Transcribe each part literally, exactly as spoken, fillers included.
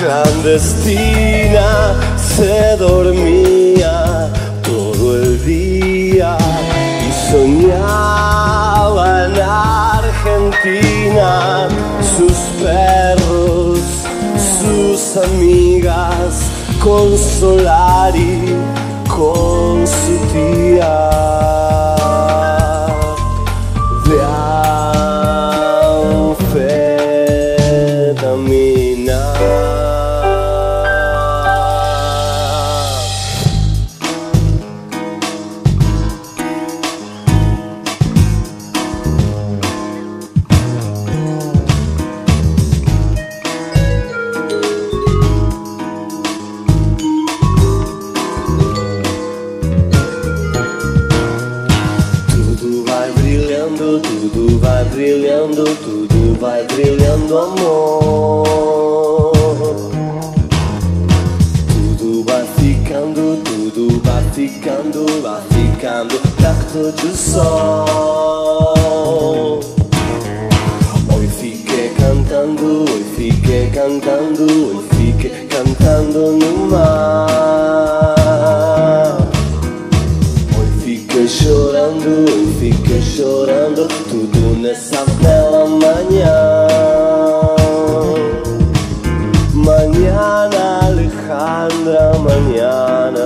clandestina se dormía todo el día y soñaba en Argentina, sus perros, sus amigas, con Solari, con su tía de anfetamina. Tudo vai brilhando, tudo vai brilhando, amor. Tudo vai ficando, tudo vai ficando, vai ficando perto do sol. Hoy fiquei cantando, hoy fiquei cantando, hoy fiquei cantando no mar. Hoy fiquei chorando, hoy fiquei chorando, tudo nessa bela manhã. Mañana, Alejandra, mañana.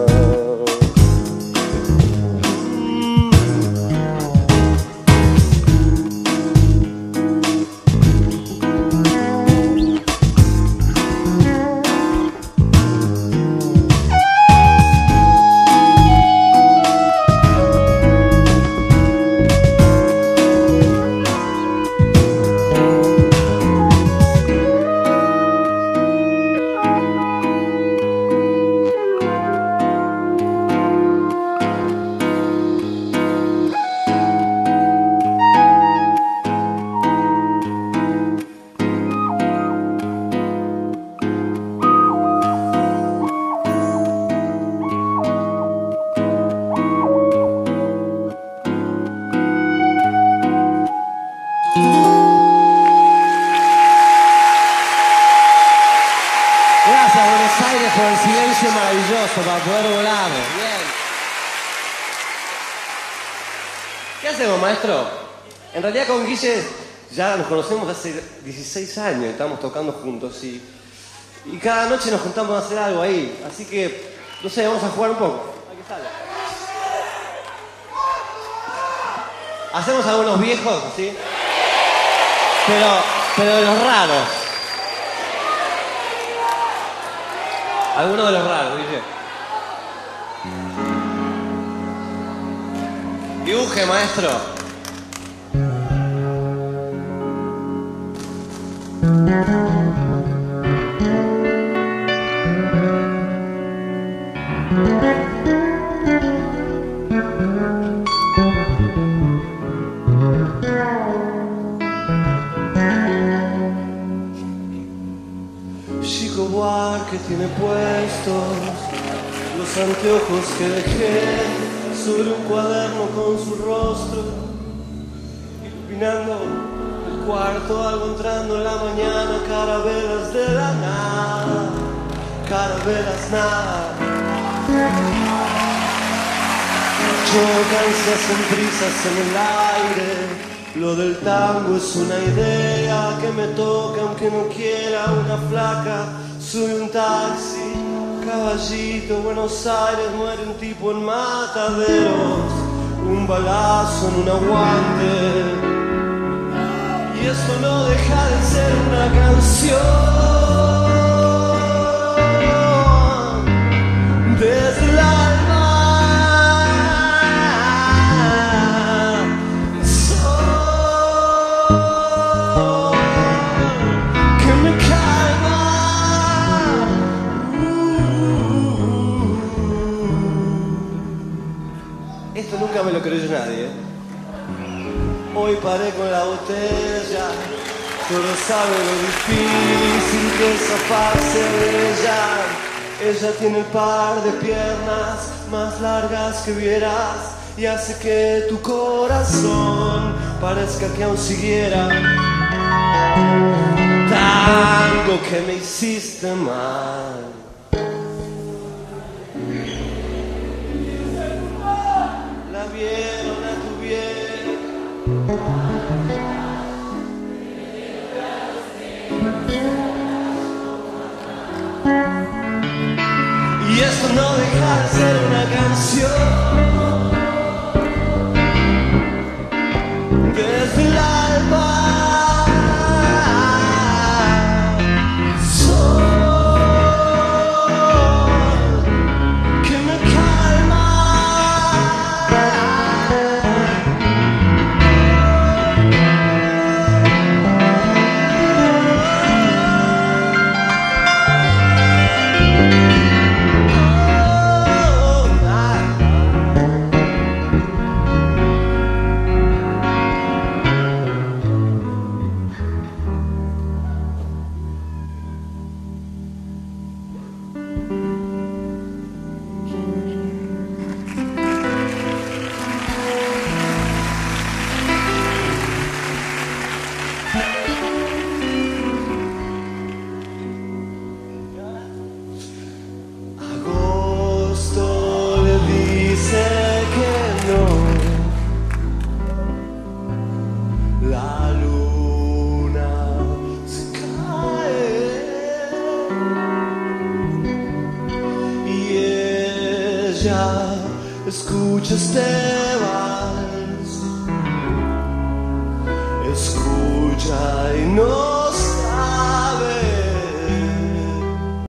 Gracias, Buenos Aires, por el silencio maravilloso para poder volar. Bien. ¿Qué hacemos, maestro? En realidad con Guille ya nos conocemos hace dieciséis años, estamos tocando juntos y, y cada noche nos juntamos a hacer algo ahí. Así que, no sé, vamos a jugar un poco. Aquí sale. Hacemos algunos viejos, ¿sí? Pero, pero de los raros. Algunos de los raros, Guille. Dibuje, maestro. Chico Buarque tiene puestos los anteojos que dejé sobre un cuaderno con su rostro, iluminando el cuarto, algo entrando en la mañana, carabelas de la nada, carabelas nada. Chocan, se hacen brisas en el aire. Lo del tango es una idea que me toca aunque no quiera. Una flaca sube un taxi, caballito, Buenos Aires, muere un tipo en Mataderos, un balazo en un aguante. Y esto no deja de ser una canción desde el alma. Esto nunca me lo creyó nadie, ¿eh? Hoy paré con la botella, solo sabe lo difícil que es zafarse de ella. Ella tiene el par de piernas más largas que vieras y hace que tu corazón parezca que aún siguiera. tango que me hiciste mal. La vieron, la tuvieron. Y esto no deja de ser una canción. Desde el alma. Escucha este vals, escucha y no